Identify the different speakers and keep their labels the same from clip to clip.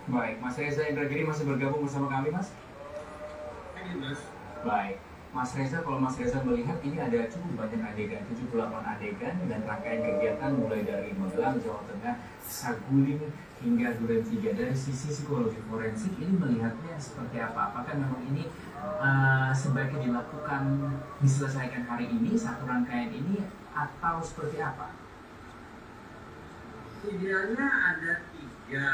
Speaker 1: Baik, Mas Reza Indragiri masih bergabung bersama kami, Mas.
Speaker 2: Ini Mas,
Speaker 1: Baik, Mas Reza, kalau Mas Reza melihat ini ada cukup banyak adegan, 78 adegan dan rangkaian kegiatan mulai dari Magelang, Jawa Tengah, Saguling hingga Duren 3. Dari sisi psikologi forensik ini melihatnya seperti apa? Apakah memang ini sebaiknya dilakukan, diselesaikan hari ini, satu rangkaian ini, atau seperti apa?
Speaker 2: idealnya ada tiga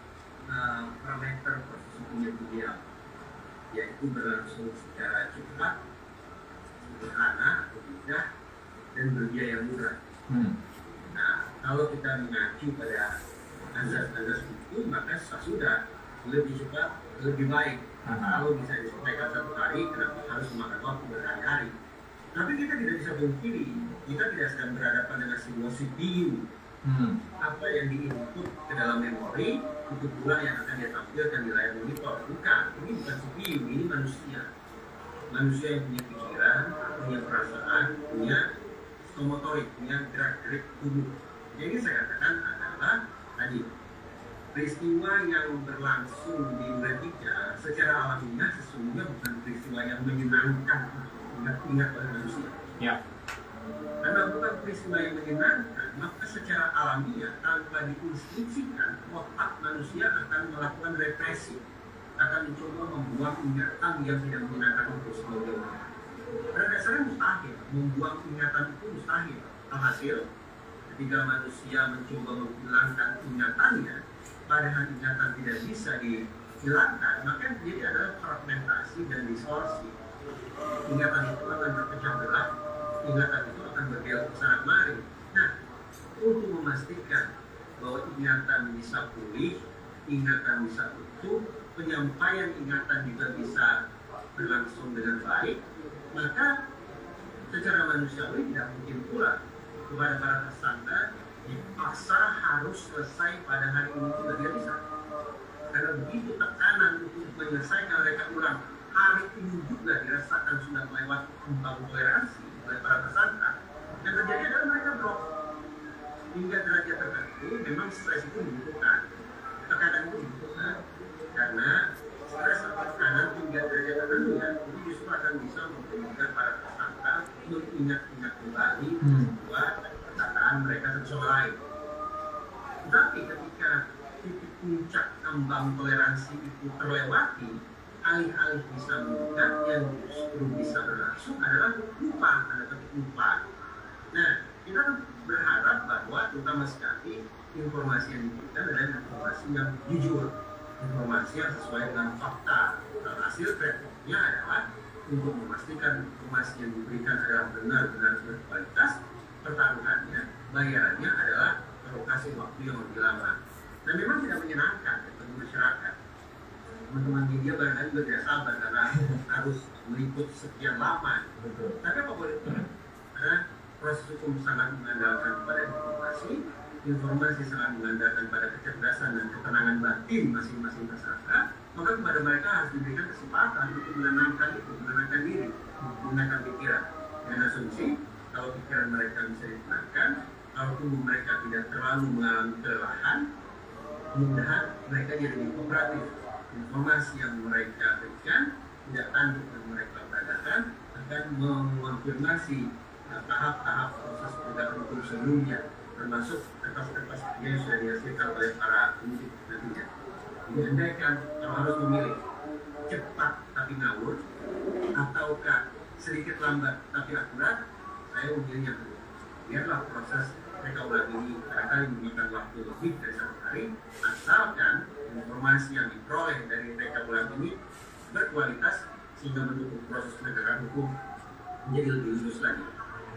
Speaker 2: parameter proses hukum yang ideal, yaitu berlangsung secara cepat, sederhana atau mudah, dan berbiaya murah. Nah, kalau kita mengacu pada azas-azas itu, maka sudah lebih cepat, lebih baik. Kalau bisa diselesaikan satu hari, kenapa harus memakan waktu berhari-hari? Tapi kita tidak bisa pungkiri, kita tidak sedang berhadapan dengan sebuah CPU. Apa yang diinput ke dalam memori, itu pula yang akan ditampilkan di layar monitor. Bukan, ini bukan CPU, ini manusia. Manusia yang punya pikiran, punya perasaan, punya motorik, punya gerak-gerik tubuh. Jadi saya katakan adalah tadi peristiwa yang berlangsung di Duren 3 secara alamiah sesungguhnya bukan peristiwa yang menyenangkan untuk ingat oleh manusia.
Speaker 1: Ya.
Speaker 2: Karena bukan peristiwa yang menyenangkan, maka secara alamiah tanpa diinstruksikan, otak manusia akan melakukan represi, akan mencoba membuang ingatan yang tidak menyenangkan untuk sebagian. Pada dasarnya mustahil, membuang ingatan itu mustahil. Alhasil, ketika manusia mencoba menghilangkan ingatannya, padahal ingatan tidak bisa dihilangkan, maka jadi adalah fragmentasi dan distorsi. Ingatan itu akan terpecah belah, ingatan itu akan berbelok ke sana kemari. Nah, untuk memastikan bahwa ingatan bisa pulih, ingatan bisa utuh, penyampaian ingatan juga bisa berlangsung dengan baik, maka secara manusiawi tidak mungkin pula kepada para tersangka dipaksa harus selesai pada hari ini juga tidak bisa. Karena begitu tekanan untuk menyelesaikan reka ulang hari ini juga dirasakan sudah melewati kembang toleransi oleh para tersangka. Yang terjadi adalah mereka drop hingga derajat tertentu. Memang stres itu dibutuhkan, tekanan itu dibutuhkan, karena stres atau tekanan hingga derajat tertentu ya, itu justru akan bisa membuat para tersangka mengingat-ingat kembali bahwa perkataan mereka satu sama lain. Tetapi ketika titik puncak ambang toleransi itu terlewati, alih-alih bisa meningkat, yang justru bisa berlangsung adalah lupa, tanda petik lupa. Nah, kita berharap bahwa terutama sekali informasi yang diberikan adalah informasi yang jujur, informasi yang sesuai dengan fakta. Dan hasil kreatifnya adalah untuk memastikan informasi yang diberikan adalah benar-benar berkualitas. Pertaruhannya, bayarannya adalah alokasi waktu yang lebih lama. Dan memang tidak menyenangkan bagi masyarakat. Teman-teman media barangkali juga tidak sabar karena harus meliput sekian lama. Tapi apa boleh? Karena proses hukum sangat mengandalkan pada informasi sangat mengandalkan pada kecerdasan dan ketenangan batin masing-masing tersangka, maka kepada mereka harus diberikan kesempatan untuk menenangkan itu, menenangkan diri, menenangkan pikiran. Dengan asumsi kalau pikiran mereka bisa ditenangkan, kalau tubuh mereka tidak terlalu mengalami kelelahan, mudah mereka jadi lebih kooperatif. Informasi yang mereka berikan tidak tanduk yang mereka beradakan akan mengonfirmasi tahap-tahap proses penegakan hukum sebelumnya, termasuk kertas-kertas yang sudah dihasilkan oleh para penyidik nantinya. Jadi andaikan kalau harus memilih cepat tapi ngawur ataukah sedikit lambat tapi akurat, saya memilih yang kedua. Biarlah proses mereka ulang ini barangkali memakan waktu lebih dari 1 hari, asalkan informasi yang diperoleh dari mereka ulang ini berkualitas sehingga mendukung proses penegakan hukum menjadi lebih lurus lagi.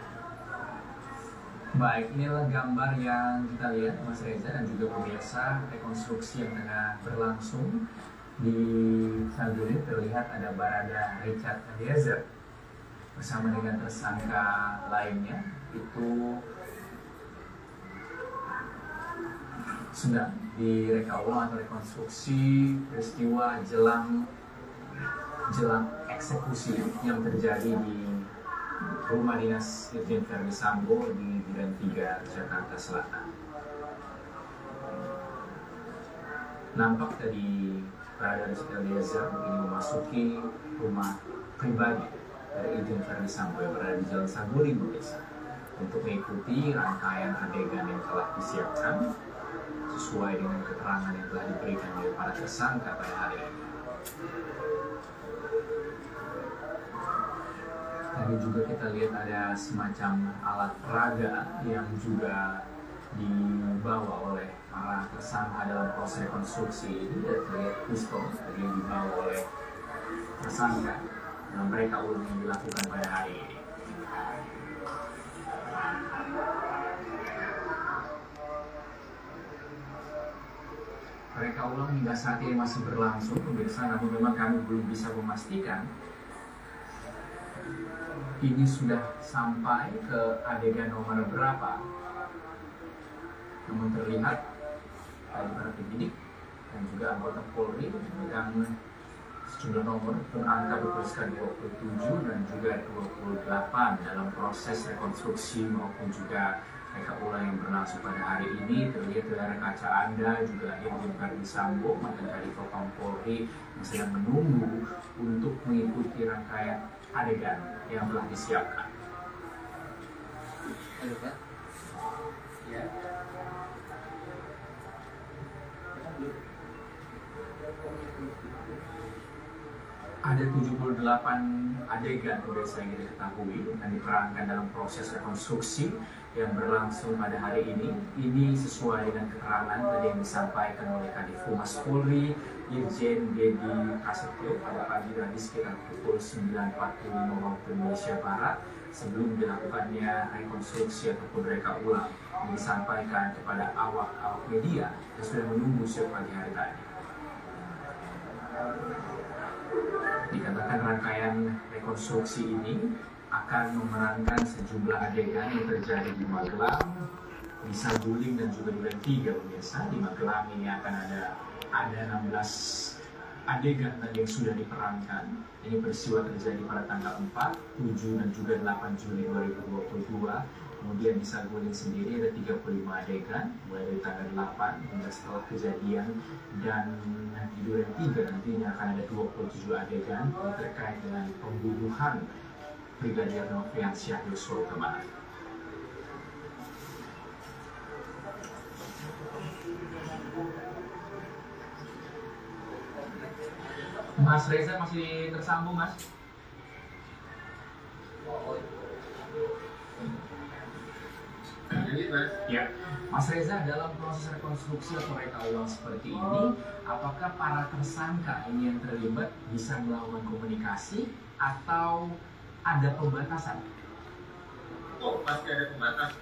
Speaker 1: Baik, inilah gambar yang kita lihat Mas Reza dan juga pemirsa, rekonstruksi yang tengah berlangsung di Saguling. Terlihat ada Barada Richard Eliezer bersama dengan tersangka lainnya itu sedang direka ulang atau rekonstruksi peristiwa jelang eksekusi yang terjadi di rumah dinas Irjen Verdi Sambo di Duren 3, Jakarta Selatan. Nampak dari Baradae Eliezer ini memasuki rumah pribadi dari Irjen Verdi Sambo yang berada di Jalan Saguling, Desa, untuk mengikuti rangkaian adegan yang telah disiapkan sesuai dengan keterangan yang telah diberikan oleh para tersangka pada hari ini. Tadi juga kita lihat ada semacam alat peraga yang juga dibawa oleh para tersangka dalam proses rekonstruksi ini. Dan terlihat pistol tadi yang dibawa oleh tersangka dalam reka ulang yang dilakukan pada hari ini. Reka ulang hingga saat ini masih berlangsung, pemirsa, namun memang kami belum bisa memastikan ini sudah sampai ke adegan nomor berapa. Namun terlihat dari para penyidik dan juga anggota Polri memegang sejumlah nomor angka bertuliskan 27 dan juga 28 dalam proses rekonstruksi maupun juga reka ulang yang berlangsung pada hari ini. Terlihat dari kaca Anda juga Irjen Verdi Sambo, mantan Kadif Propam Polri, yang sedang menunggu untuk mengikuti rangkaian adegan yang telah disiapkan. Ya. Ada 78 adegan pemirsa yang kita ketahui dan diperankan dalam proses rekonstruksi yang berlangsung pada hari ini. Ini sesuai dengan keterangan tadi yang disampaikan oleh Kadif Humas Polri, Irjen Dedi Prasetyo pada pagi tadi sekitar pukul 9.45 waktu Indonesia Barat sebelum dilakukannya rekonstruksi ataupun reka ulang yang disampaikan kepada awak media yang sudah menunggu sejak pagi hari tadi. Dikatakan rangkaian rekonstruksi ini akan memerankan sejumlah adegan yang terjadi di Magelang, di Saguling dan juga Duren 3, pemirsa. Di Magelang ini akan ada 16 adegan tadi yang sudah diperankan. Ini peristiwa terjadi pada tanggal 4, 7 dan juga 8 Juli 2022. Kemudian di Saguling sendiri ada 35 adegan, mulai dari tanggal 8 hingga setelah kejadian, dan di Duren 3 nantinya akan ada 27 adegan yang terkait dengan pembunuhan Brigadir Nofriansyah Yosua Huta Barat. Mas Reza masih tersambung, Mas? Ya, Mas Reza, dalam proses rekonstruksi atau reka ulang seperti ini, apakah para tersangka ini yang terlibat bisa melakukan komunikasi atau ada pembatasan?
Speaker 2: Oh, pasti ada pembatasan.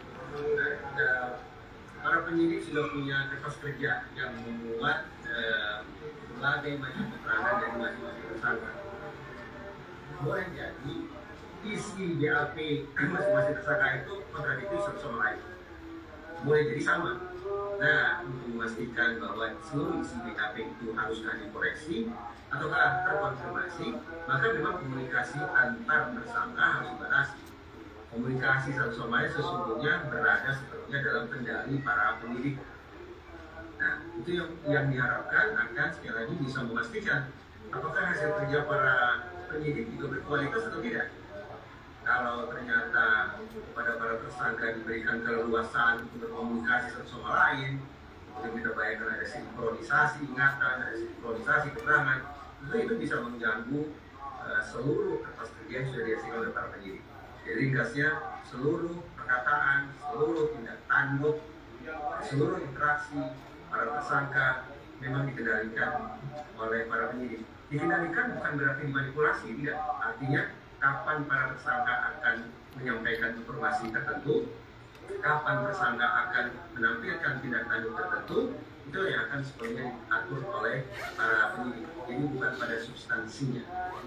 Speaker 2: Para penyidik sudah punya kertas kerja yang memuat berbagai macam keterangan dari masing-masing tersangka. Boleh jadi isi BAP masing-masing tersangka itu kontradiktif satu sama lain. Boleh jadi sama. Nah, untuk memastikan bahwa seluruh isi BAP itu haruskah dikoreksi ataukah terkonfirmasi, maka memang komunikasi antar tersangka harus dibatasi. Komunikasi satu sama lain sesungguhnya berada sepenuhnya dalam kendali para penyidik. Nah, itu yang diharapkan akan sekali lagi bisa memastikan apakah hasil kerja para penyidik juga berkualitas atau tidak. Kalau ternyata pada para tersangka diberikan keleluasan untuk berkomunikasi satu sama lain, kemudian kita bayangkan ada sinkronisasi ingatan, ada sinkronisasi keterangan, itu bisa mengganggu seluruh kertas kerja yang sudah dihasilkan oleh para penyidik. Jadi ringkasnya, seluruh perkataan, seluruh tindak tanduk, seluruh interaksi para tersangka memang dikendalikan oleh para penyidik. Dikendalikan bukan berarti dimanipulasi, tidak. Artinya kapan para tersangka akan menyampaikan informasi tertentu, kapan tersangka akan menampilkan tindak tanduk tertentu, itu yang akan sepenuhnya diatur oleh para penyidik. Jadi bukan pada substansinya.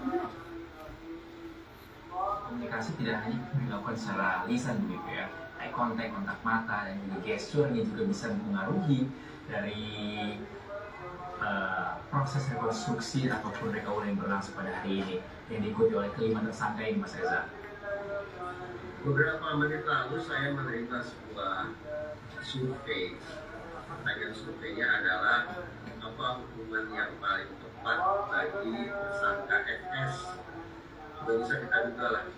Speaker 1: Komunikasi tidak hanya dilakukan secara lisan begitu ya, eye contact, kontak mata, dan juga gesture ini juga bisa mempengaruhi dari proses rekonstruksi ataupun reka ulang yang berlangsung pada hari ini yang diikuti oleh kelima tersangka ini, Mas Reza.
Speaker 2: Beberapa menit lalu saya menerima sebuah survei. Pertanyaan surveinya adalah apa hukuman yang paling tepat bagi tersangka FS. Sudah bisa kita duga lah,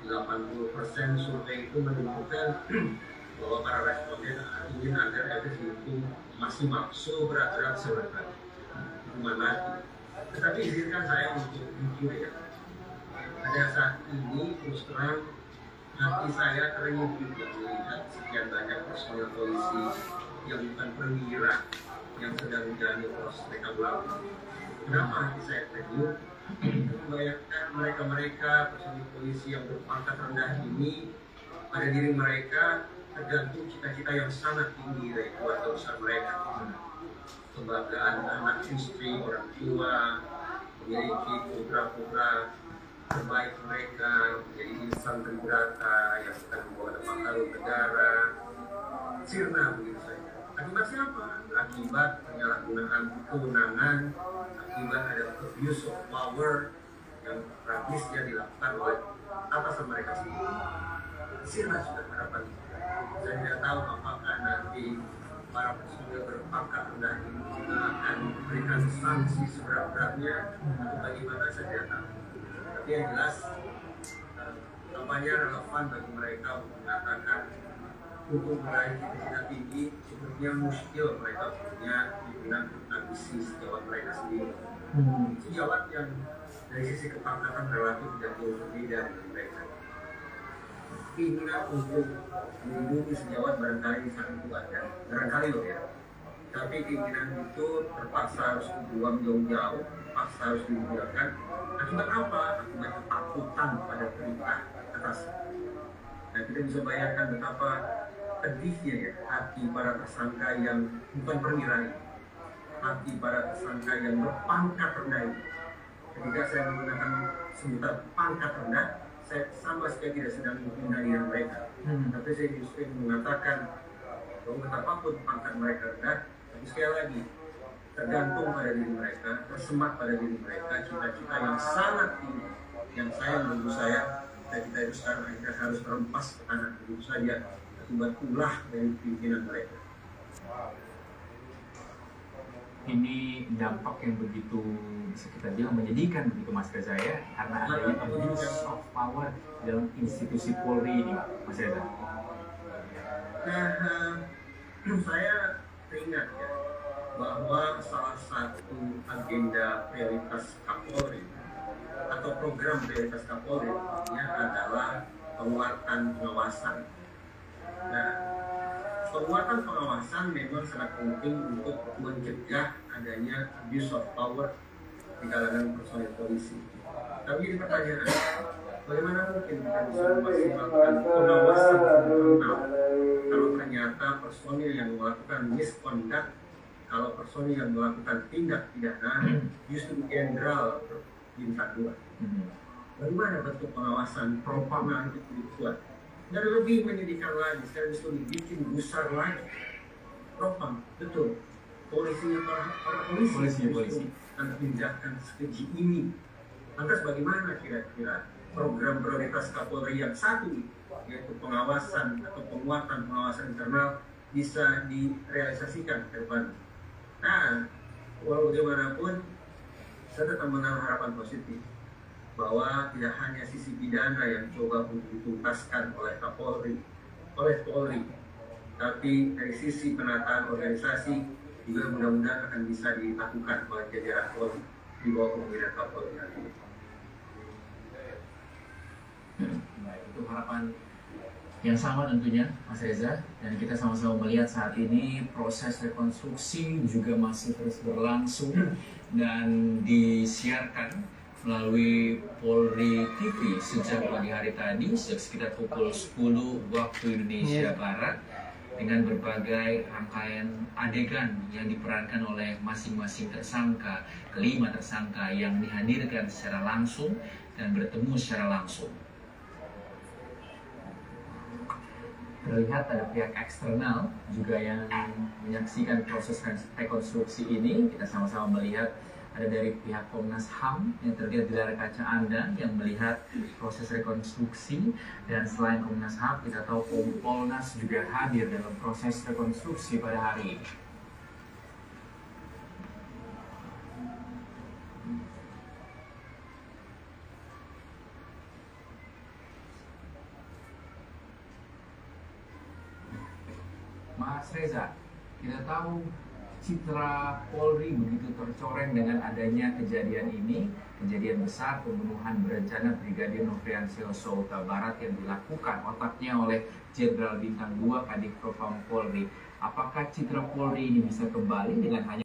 Speaker 2: 80% survei itu menunjukkan bahwa para responden ingin agar FS dihukum maksimal seberat-berat hukuman mati. Tetapi izinkan saya untuk jujur ya, pada saat ini terus terang hati saya terenyuh juga melihat sekian banyak personel polisi yang bukan perwira yang sedang menjalani proses rekapitulasi. Kenapa hati saya terenyuh? Membayangkan mereka-mereka personel polisi yang berpangkat rendah ini, pada diri mereka tergantung cita-cita yang sangat tinggi dari keluarga besar mereka. Kebanggaan anak istri, orang tua, memiliki putra-putra terbaik mereka, menjadi insan bergeraka yang akan membawa nama harum negara, sirna begitu saja. Akibat siapa? Akibat penyalahgunaan kewenangan, akibat ada abuse of power yang praktisnya dilakukan oleh atasan mereka sendiri. Sirna sudah harapan. Saya tidak tahu apakah nanti para personel berpangkat rendah ini juga akan memberikan sanksi seberat-beratnya atau bagaimana saya tidak tahu. Tapi yang jelas kampanye relevan bagi mereka untuk mengatakan untuk meraih cita-cita tinggi sepertinya muskil mereka punya dengan ambisi sejawat mereka sendiri. Sejawat yang dari sisi kepangkatan relatif tidak jauh berbeda dengan mereka. Keinginan untuk melindungi sejawat barangkali sangat kuat ya, barangkali loh ya. Tapi keinginan itu terpaksa harus dibuang jauh-jauh, terpaksa harus digunakan. Akibat apa? Akibat ketakutan pada perintah atas. Nah, kita bisa bayangkan betapa pedihnya ya hati para tersangka yang bukan perwira ini, hati para tersangka yang berpangkat rendah ini. Ketika saya menggunakan sebutan pangkat rendah, saya sama sekali tidak sedang menghindari mereka. Tapi saya justru mengatakan bahwa betapapun pangkat mereka rendah, tapi sekali lagi tergantung pada diri mereka, tersemat pada diri mereka cita-cita yang sangat tinggi, yang menurut saya cita-cita itu sekarang akhirnya harus terempas ke tanah begitu saja akibat ulah dari pimpinan mereka.
Speaker 1: Ini dampak yang begitu bisa kita bilang menyedihkan begitu Mas Reza ya, karena adanya abuse of power dalam institusi Polri ini, Mas Reza.
Speaker 2: Saya teringat ya bahwa salah satu agenda prioritas Kapolri atau program prioritas Kapolri ya adalah penguatan pengawasan. Nah, penguatan pengawasan memang sangat penting untuk mencegah adanya abuse of power di kalangan personel polisi. Tapi ini pertanyaan, bagaimana mungkin kita bisa memaksimalkan pengawasan internal kalau ternyata personil yang melakukan misconduct, kalau personil yang melakukan tindak pidana justru jenderal bintang 2. Bagaimana bentuk pengawasan propam itu dibuat? Dan lebih menyedihkan lagi, sekarang itu dibikin besar lagi. Propam, betul. Polisinya para polisi akan tindakan sekeji ini. Lantas bagaimana kira-kira program prioritas Kapolri yang satu, yaitu pengawasan atau penguatan pengawasan internal, bisa direalisasikan ke depan? Nah, walau bagaimanapun, saya tetap menaruh harapan positif bahwa tidak hanya sisi pidana yang coba untuk dituntaskan oleh Kapolri, oleh Polri, tapi dari sisi penataan organisasi juga mudah-mudahan akan bisa dilakukan oleh jajaran Polri di bawah kepemimpinan Kapolri nanti.
Speaker 1: Baik, itu harapan yang sama tentunya Mas Reza, dan kita sama-sama melihat saat ini proses rekonstruksi juga masih terus berlangsung dan disiarkan melalui Polri TV sejak pagi hari tadi, sejak sekitar pukul 10 waktu Indonesia Barat, dengan berbagai rangkaian adegan yang diperankan oleh masing-masing tersangka, kelima tersangka yang dihadirkan secara langsung dan bertemu secara langsung. Terlihat ada pihak eksternal juga yang menyaksikan proses rekonstruksi ini. Kita sama-sama melihat ada dari pihak Komnas HAM yang terlihat di layar kaca Anda yang melihat proses rekonstruksi, dan selain Komnas HAM kita tahu Kompolnas juga hadir dalam proses rekonstruksi pada hari ini. Mas Reza, kita tahu citra Polri begitu tercoreng dengan adanya kejadian ini, kejadian besar pembunuhan berencana Brigadir Nofriansah Yosua Barat yang dilakukan otaknya oleh Jenderal Bintang 2 Kadif Propam Polri. Apakah citra Polri ini bisa kembali dengan hanya